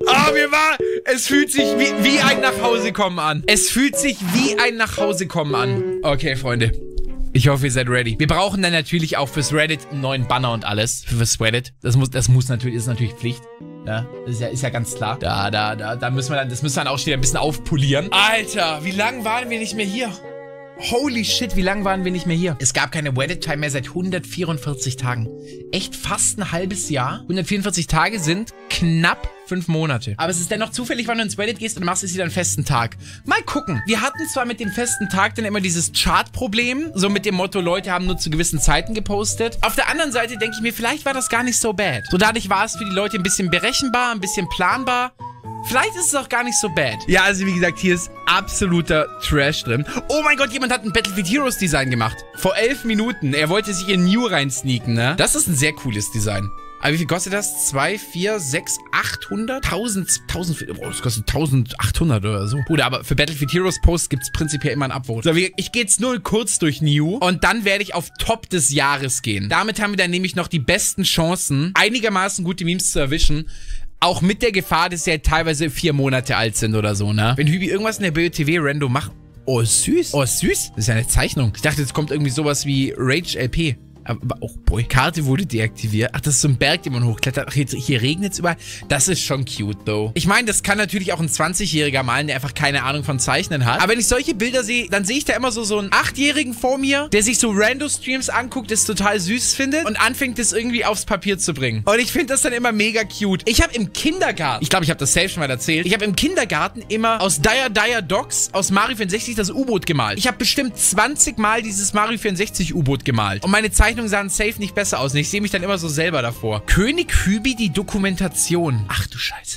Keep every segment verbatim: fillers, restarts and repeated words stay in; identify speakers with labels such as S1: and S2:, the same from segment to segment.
S1: Ah, mir war... Es fühlt sich wie, wie ein Nachhausekommen an. Es fühlt sich wie ein Nachhausekommen an. Okay, Freunde. Ich hoffe, ihr seid ready. Wir brauchen dann natürlich auch fürs Reddit einen neuen Banner und alles. Fürs Reddit. Das muss, das muss natürlich, ist natürlich Pflicht. Ja, das ist ja, ist ja ganz klar. Da, da, da, da müssen wir dann, das müssen wir dann auch schon wieder ein bisschen aufpolieren. Alter, wie lange waren wir nicht mehr hier? Holy shit, wie lange waren wir nicht mehr hier? Es gab keine Reddit-Time mehr seit hundertvierundvierzig Tagen. Echt fast ein halbes Jahr. hundertvierundvierzig Tage sind knapp fünf Monate. Aber es ist dennoch zufällig, wenn du ins Reddit gehst und machst es wieder einen festen Tag. Mal gucken. Wir hatten zwar mit dem festen Tag dann immer dieses Chart-Problem, so mit dem Motto, Leute haben nur zu gewissen Zeiten gepostet. Auf der anderen Seite denke ich mir, vielleicht war das gar nicht so bad. So dadurch war es für die Leute ein bisschen berechenbar, ein bisschen planbar. Vielleicht ist es auch gar nicht so bad. Ja, also wie gesagt, hier ist absoluter Trash drin. Oh mein Gott, jemand hat ein Battlefield Heroes Design gemacht. Vor elf Minuten. Er wollte sich in New reinsneaken, ne? Das ist ein sehr cooles Design. Aber wie viel kostet das? zwei, vier, sechs, achthundert? tausend, tausend, oh, das kostet eintausendachthundert oder so. Gut, aber für Battlefield Heroes Posts gibt es prinzipiell immer ein Upvote. So, ich gehe jetzt nur kurz durch New und dann werde ich auf Top des Jahres gehen. Damit haben wir dann nämlich noch die besten Chancen, einigermaßen gute Memes zu erwischen. Auch mit der Gefahr, dass sie halt teilweise vier Monate alt sind oder so, ne? Wenn Hübi irgendwas in der B O T W-Random macht. Oh, süß. Oh, süß. Das ist ja eine Zeichnung. Ich dachte, jetzt kommt irgendwie sowas wie Rage L P. Aber, oh boy, Karte wurde deaktiviert. Ach, das ist so ein Berg, den man hochklettert. Ach, jetzt, hier regnet es überall. Das ist schon cute, though. Ich meine, das kann natürlich auch ein zwanzigjähriger malen, der einfach keine Ahnung von Zeichnen hat. Aber wenn ich solche Bilder sehe, dann sehe ich da immer so, so einen achtjährigen vor mir, der sich so Rando-Streams anguckt, das total süß findet und anfängt, das irgendwie aufs Papier zu bringen. Und ich finde das dann immer mega cute. Ich habe im Kindergarten, ich glaube, ich habe das selbst schon mal erzählt, ich habe im Kindergarten immer aus Dire Dire Dogs aus Mario vierundsechzig das U-Boot gemalt. Ich habe bestimmt zwanzig Mal dieses Mario vierundsechzig U-Boot gemalt. Und meine Zeichnungen sahen safe nicht besser aus. Und ich sehe mich dann immer so selber davor. König Hübi, die Dokumentation. Ach du Scheiße.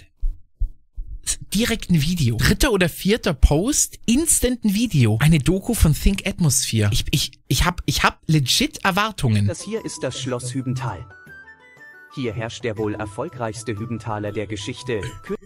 S1: Direkt ein Video. Dritter oder vierter Post, instant ein Video. Eine Doku von Think Atmosphere. Ich, ich, ich hab, ich hab legit Erwartungen.
S2: Das hier ist das Schloss Hübental. Hier herrscht der wohl erfolgreichste Hübentaler der Geschichte. Kö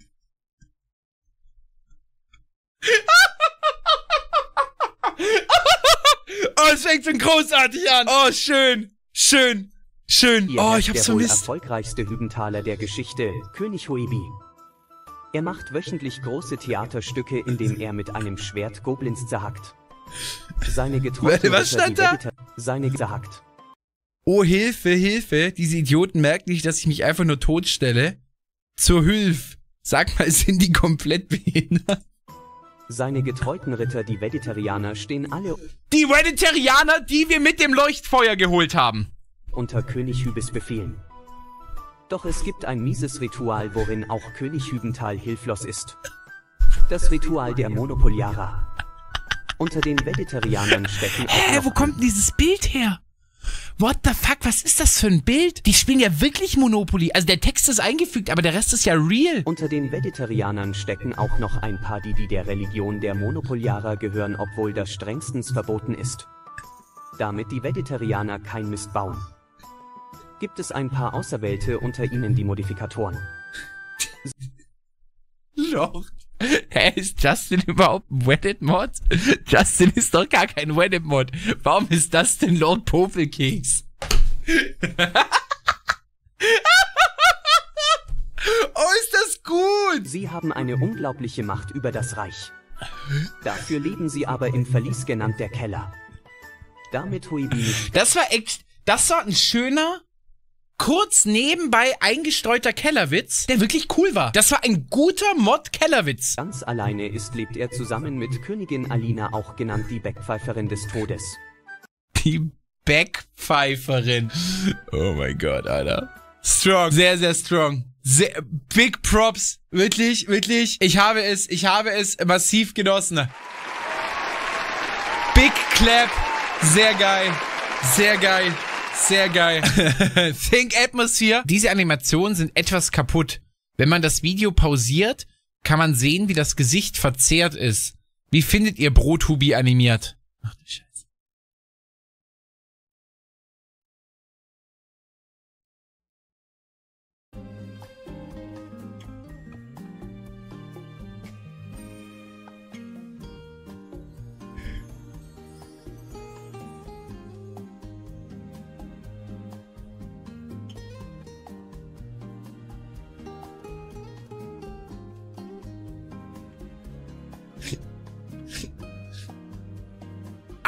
S1: Oh, es fängt schon großartig an. Oh, schön. Schön. Schön.
S2: Hier
S1: oh, ich
S2: hab's
S1: hab's
S2: der wohl
S1: vermisst.
S2: erfolgreichste Hübentaler der Geschichte, König Huebi. Er macht wöchentlich große Theaterstücke, in denen er mit einem Schwert Goblins zerhackt. Seine getreuten
S1: Was stand da?
S2: Seine zerhackt.
S1: Oh, Hilfe, Hilfe. Diese Idioten merken nicht, dass ich mich einfach nur totstelle. Zur Hilfe. Sag mal, sind die komplett behindert?
S2: Seine getreuten Ritter, die Vegetarianer, stehen alle
S1: Die Vegetarianer, die wir mit dem Leuchtfeuer geholt haben.
S2: unter König Hübes Befehlen. Doch es gibt ein mieses Ritual, worin auch König Hübental hilflos ist. Das Ritual der Monopoliara. Unter den Vegetarianern stecken auch
S1: Hä,
S2: noch
S1: wo kommt denn dieses Bild her? What the fuck, was ist das für ein Bild? Die spielen ja wirklich Monopoly. Also der Text ist eingefügt, aber der Rest ist ja real.
S2: Unter den Vegetarianern stecken auch noch ein paar, die, die der Religion der Monopoliarer gehören, obwohl das strengstens verboten ist. Damit die Vegetarianer kein Mist bauen. Gibt es ein paar Auserwählte unter ihnen, die Modifikatoren.
S1: Doch. Hä, ist Justin überhaupt ein Reddit-Mod? Justin ist doch gar kein Reddit-Mod. Warum ist das denn Lord Popelkeks? Oh, ist das gut!
S2: Sie haben eine unglaubliche Macht über das Reich. Dafür leben sie aber im Verlies genannt der Keller. Damit Huebi nicht...
S1: Das war echt... Das war ein schöner... kurz nebenbei eingestreuter Kellerwitz, der wirklich cool war. Das war ein guter Mod-Kellerwitz.
S2: Ganz alleine ist, lebt er zusammen mit Königin Alina, auch genannt die Backpfeiferin des Todes.
S1: Die Backpfeiferin. Oh mein Gott, Alter. Strong. Sehr, sehr strong. Sehr, big Props. Wirklich, wirklich. Ich habe es, ich habe es massiv genossen. Big Clap. Sehr geil. Sehr geil. Sehr geil. Think Atmosphere. Diese Animationen sind etwas kaputt. Wenn man das Video pausiert, kann man sehen, wie das Gesicht verzerrt ist. Wie findet ihr Brothubi animiert? Ach du Scheiße.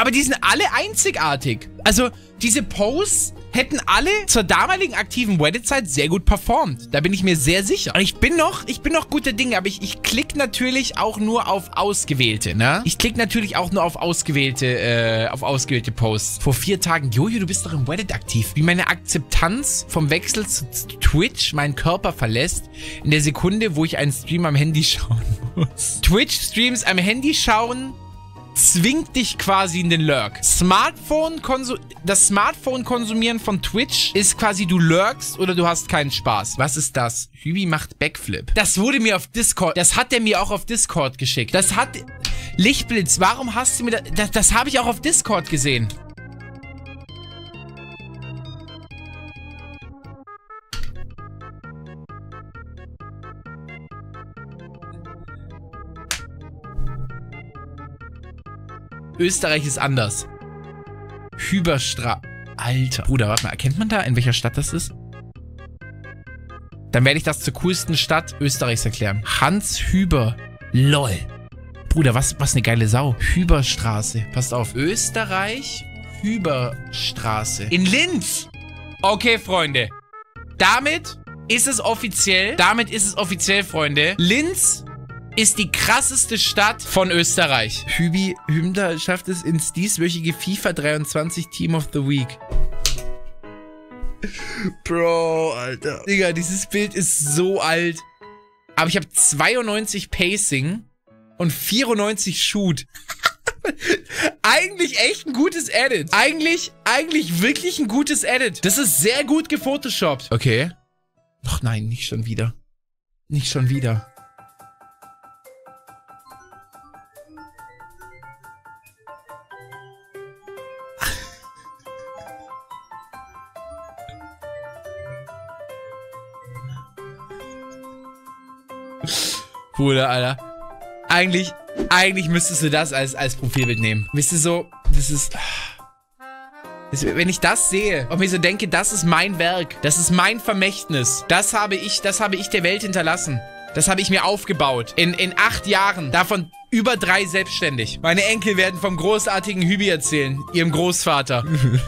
S1: aber die sind alle einzigartig. Also, diese Posts hätten alle zur damaligen aktiven Reddit-Zeit sehr gut performt. Da bin ich mir sehr sicher. Und ich bin noch, ich bin noch guter Dinge, aber ich, ich klicke natürlich auch nur auf ausgewählte, ne? Ich klicke natürlich auch nur auf ausgewählte, äh, auf ausgewählte Posts. Vor vier Tagen, Jojo, du bist doch im Reddit aktiv. Wie meine Akzeptanz vom Wechsel zu Twitch meinen Körper verlässt, in der Sekunde, wo ich einen Stream am Handy schauen muss. Twitch-Streams am Handy schauen zwingt dich quasi in den Lurk. Smartphone konsu das Smartphone-Konsumieren von Twitch ist quasi, du lurkst oder du hast keinen Spaß. Was ist das? Hübi macht Backflip. Das wurde mir auf Discord, das hat er mir auch auf Discord geschickt. Das hat... Lichtblitz, warum hast du mir das... Das, das habe ich auch auf Discord gesehen. Österreich ist anders. Hüberstra... Alter. Bruder, warte mal. Erkennt man da, in welcher Stadt das ist? Dann werde ich das zur coolsten Stadt Österreichs erklären. Hans Hüber. Lol. Bruder, was, was eine geile Sau. Hüberstraße. Passt auf. Österreich. Hüberstraße. In Linz. Okay, Freunde. Damit ist es offiziell. Damit ist es offiziell, Freunde. Linz ist die krasseste Stadt von Österreich. Hübi Hümder schafft es ins dieswöchige FIFA dreiundzwanzig Team of the Week. Bro, Alter. Digga, dieses Bild ist so alt. Aber ich habe zweiundneunzig Pacing und vierundneunzig Shoot. Eigentlich echt ein gutes Edit. Eigentlich, eigentlich wirklich ein gutes Edit. Das ist sehr gut gefotoshoppt. Okay. Ach nein, nicht schon wieder. Nicht schon wieder. Bruder, Alter. Eigentlich, eigentlich müsstest du das als, als Profilbild nehmen. Wisst ihr so, das ist, das, wenn ich das sehe und mir so denke, das ist mein Werk, das ist mein Vermächtnis, das habe ich, das habe ich der Welt hinterlassen. Das habe ich mir aufgebaut. In, in acht Jahren, davon über drei selbstständig. Meine Enkel werden vom großartigen Hübi erzählen, ihrem Großvater.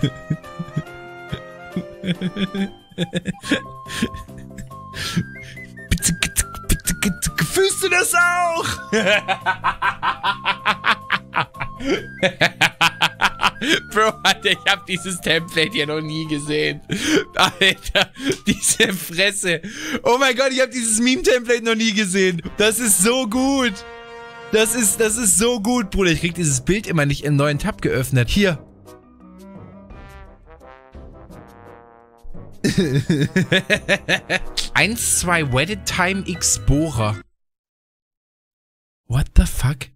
S1: Bitte, bitte, bitte, bitte, fühlst du das auch? Bro, Alter, ich habe dieses Template hier noch nie gesehen. Alter, diese Fresse. Oh mein Gott, ich habe dieses Meme-Template noch nie gesehen. Das ist so gut. Das ist, das ist so gut, Bruder. Ich krieg dieses Bild immer nicht in einen neuen Tab geöffnet. Hier. eins, zwei Wedded Time Explorer. What the fuck?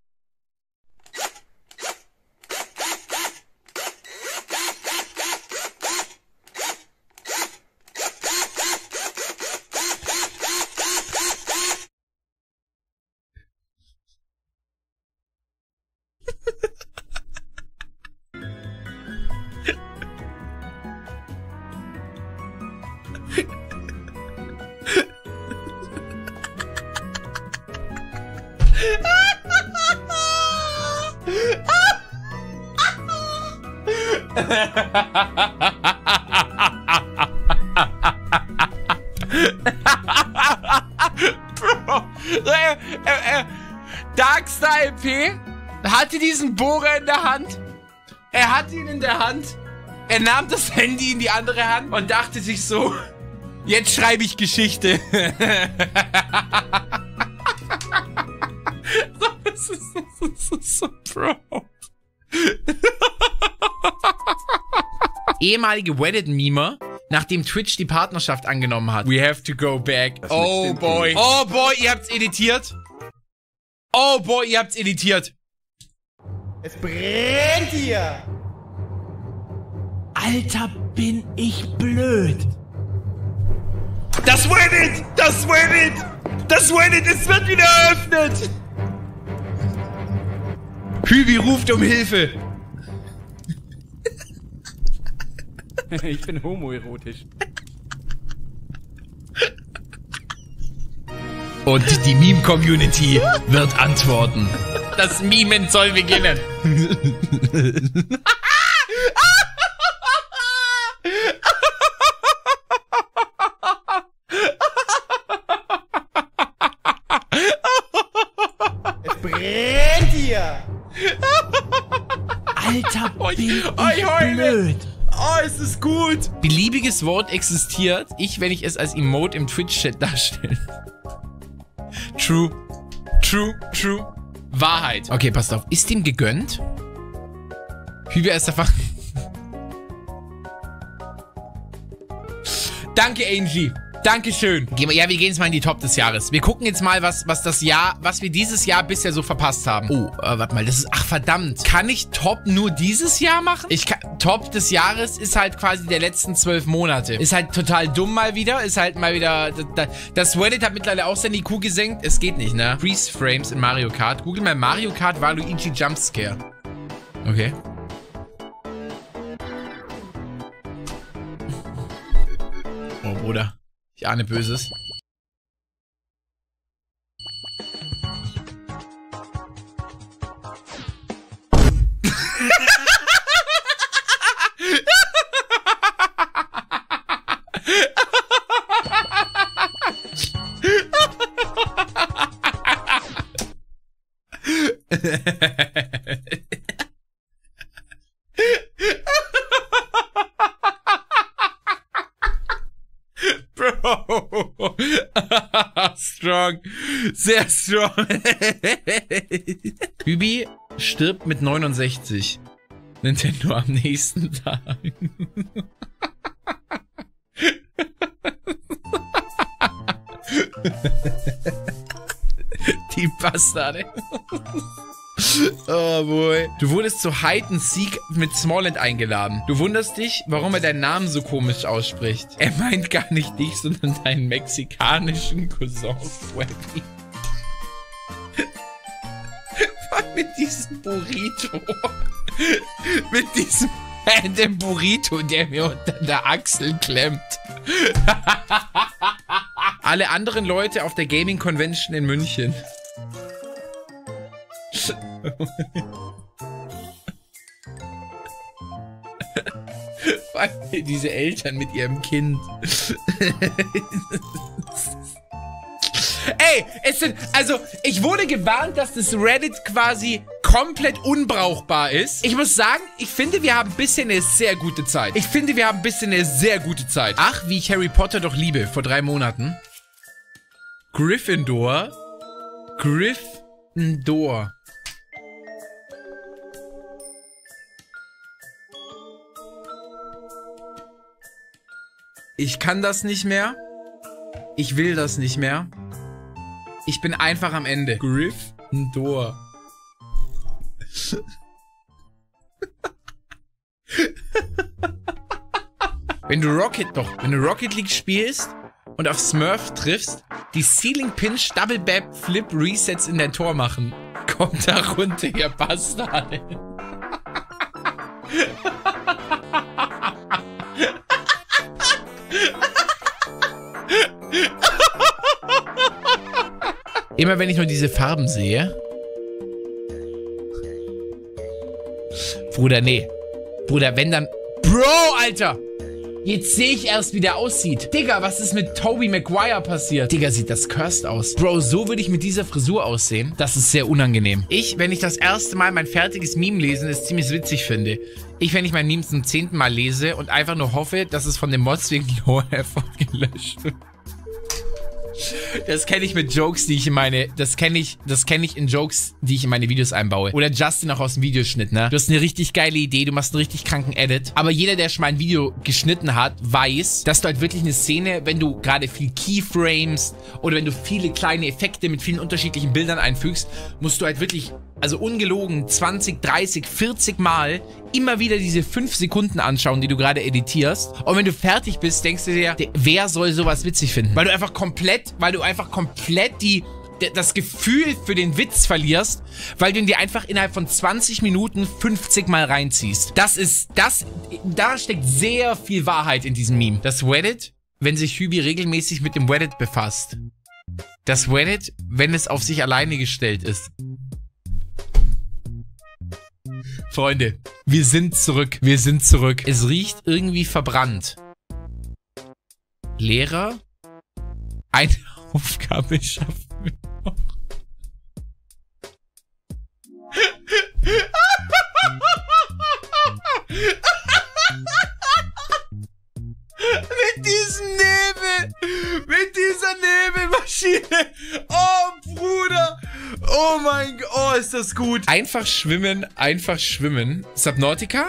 S1: Bro, äh, äh, äh, Darkstar L P hatte diesen Bohrer in der Hand. Er hatte ihn in der Hand. Er nahm das Handy in die andere Hand und dachte sich so, jetzt schreibe ich Geschichte. Das ist so, so, so, so, Bro. Ehemalige Reddit-Memer, nachdem Twitch die Partnerschaft angenommen hat. We have to go back. Oh boy. Oh boy, ihr habt's editiert. Oh boy, ihr habt's editiert.
S3: Es brennt hier.
S1: Alter, bin ich blöd. Das Reddit! Das Reddit! Das Reddit, es wird wieder eröffnet! Hübi ruft um Hilfe.
S3: Ich bin homoerotisch.
S1: Und die Meme-Community wird antworten. Das Mimen soll beginnen.
S3: Es brennt hier!
S4: Alter, bin ich
S1: Oi, heule.
S4: blöd.
S1: Oh, es ist gut. Beliebiges Wort existiert. Ich, wenn ich es als Emote im Twitch-Chat darstelle. True. True. True. Wahrheit. Okay, passt auf. Ist dem gegönnt? Hübi ist einfach... Danke, Angie. Dankeschön. Gehen wir, ja, wir gehen jetzt mal in die Top des Jahres. Wir gucken jetzt mal, was, was das Jahr, was wir dieses Jahr bisher so verpasst haben. Oh, äh, warte mal, das ist, ach verdammt. Kann ich Top nur dieses Jahr machen? Ich kann, Top des Jahres ist halt quasi der letzten zwölf Monate. Ist halt total dumm mal wieder. Ist halt mal wieder, das, das Reddit hat mittlerweile auch seine I Q gesenkt. Es geht nicht, ne? Freeze Frames in Mario Kart. Google mal Mario Kart Waluigi Jumpscare. Okay. Oh, Bruder. Ich ahne Böses. Bro. Strong. Sehr strong. Hübi stirbt mit neunundsechzig. Nintendo am nächsten Tag. Die Bastarde. Oh boy. Du wurdest zu Hide and Seek mit Smallland eingeladen. Du wunderst dich, warum er deinen Namen so komisch ausspricht. Er meint gar nicht dich, sondern deinen mexikanischen Cousin Freddy. Mit diesem Burrito. Mit diesem random Burrito, der mir unter der Achsel klemmt. Alle anderen Leute auf der Gaming Convention in München. Diese Eltern mit ihrem Kind. Ey, es sind, also, ich wurde gewarnt, dass das Reddit quasi komplett unbrauchbar ist. Ich muss sagen, ich finde, wir haben ein bisschen eine sehr gute Zeit. Ich finde, wir haben ein bisschen eine sehr gute Zeit. Ach, wie ich Harry Potter doch liebe, vor drei Monaten. Gryffindor. Gryffindor. Ich kann das nicht mehr. Ich will das nicht mehr. Ich bin einfach am Ende. Gryffindor. Wenn du Rocket, doch, wenn du Rocket League spielst und auf Smurf triffst, die Ceiling Pinch Double Bap Flip Resets in dein Tor machen. Kommt da runter, ihr Bastard. Immer wenn ich nur diese Farben sehe. Bruder, nee. Bruder, wenn dann... Bro, Alter! Jetzt sehe ich erst, wie der aussieht. Digga, was ist mit Tobey Maguire passiert? Digga, sieht das cursed aus. Bro, so würde ich mit dieser Frisur aussehen. Das ist sehr unangenehm. Ich, wenn ich das erste Mal mein fertiges Meme lesen, es ziemlich witzig finde. Ich, wenn ich mein Meme zum zehnten Mal lese und einfach nur hoffe, dass es von den Mods wegen Lower Effort gelöscht wird. Das kenne ich mit Jokes, die ich in meine, das kenne ich, das kenne ich in Jokes, die ich in meine Videos einbaue. Oder Justin auch aus dem Videoschnitt, ne? Du hast eine richtig geile Idee, du machst einen richtig kranken Edit. Aber jeder, der schon mal ein Video geschnitten hat, weiß, dass du halt wirklich eine Szene, wenn du gerade viel Keyframes oder wenn du viele kleine Effekte mit vielen unterschiedlichen Bildern einfügst, musst du halt wirklich, also ungelogen, zwanzig, dreißig, vierzig Mal immer wieder diese fünf Sekunden anschauen, die du gerade editierst. Und wenn du fertig bist, denkst du dir, wer soll sowas witzig finden? Weil du einfach komplett, weil du einfach komplett die, das Gefühl für den Witz verlierst, weil du ihn dir einfach innerhalb von zwanzig Minuten fünfzig Mal reinziehst. Das ist, das, da steckt sehr viel Wahrheit in diesem Meme. Das Reddit, wenn sich Hübi regelmäßig mit dem Reddit befasst. Das Reddit, wenn es auf sich alleine gestellt ist. Freunde, wir sind zurück. Wir sind zurück. Es riecht irgendwie verbrannt. Lehrer? Eine Aufgabe schaffen wir noch. Mit diesem Nebel. Mit dieser Nebelmaschine. Oh, Bruder. Oh mein Gott. Oh, ist das gut. Einfach schwimmen. Einfach schwimmen. Subnautica?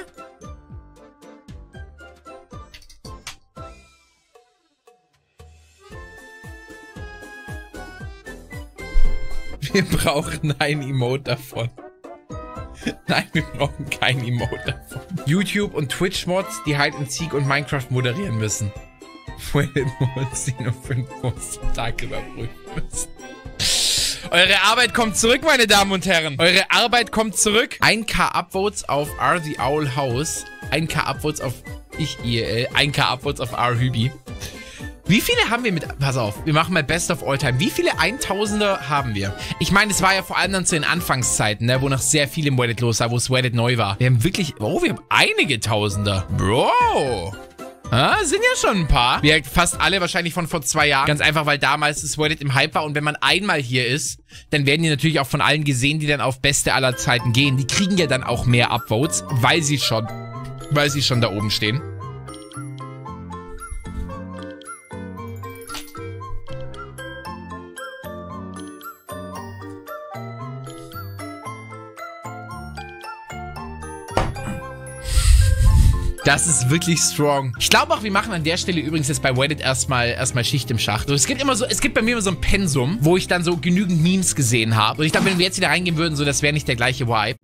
S1: Wir brauchen ein Emote davon. Nein, wir brauchen kein Emote davon. YouTube und Twitch-Mods, die Hide and Seek und Minecraft moderieren müssen. Reddit-Mods, die nur fünf Posts am Tag überprüfen müssen. Eure Arbeit kommt zurück, meine Damen und Herren. Eure Arbeit kommt zurück. ein K Upvotes auf R The Owl House. ein K Upvotes auf ich I E L. ein K Upvotes auf R Hübi. Wie viele haben wir mit... Pass auf, wir machen mal Best of All Time. Wie viele Tausender haben wir? Ich meine, es war ja vor allem dann zu den Anfangszeiten, ne, wo noch sehr viel im Reddit los war, wo es Reddit neu war. Wir haben wirklich... Oh, wir haben einige Tausender. Bro. Ah, sind ja schon ein paar. Wir fast alle wahrscheinlich von vor zwei Jahren. Ganz einfach, weil damals das Reddit im Hype war. Und wenn man einmal hier ist, dann werden die natürlich auch von allen gesehen, die dann auf Beste aller Zeiten gehen. Die kriegen ja dann auch mehr Upvotes, weil sie schon... Weil sie schon da oben stehen. Das ist wirklich strong. Ich glaube auch, wir machen an der Stelle übrigens jetzt bei Reddit erstmal erstmal Schicht im Schacht. Also es gibt immer so, es gibt bei mir immer so ein Pensum, wo ich dann so genügend Memes gesehen habe. Und ich glaube, wenn wir jetzt wieder reingehen würden, so, das wäre nicht der gleiche Vibe.